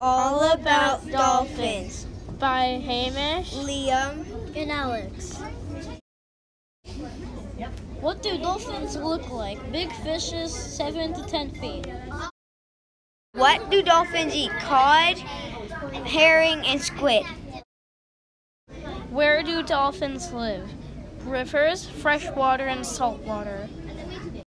All About Dolphins by Hamish, Liam, and Alex. What do dolphins look like? Big fishes, 7 to 10 feet. What do dolphins eat? Cod, herring, and squid. Where do dolphins live? Rivers, freshwater, and saltwater.